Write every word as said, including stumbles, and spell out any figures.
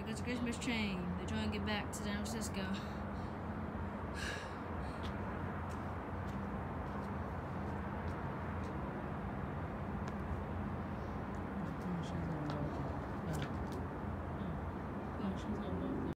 There goes the Christmas train. They're trying to get back to San Francisco.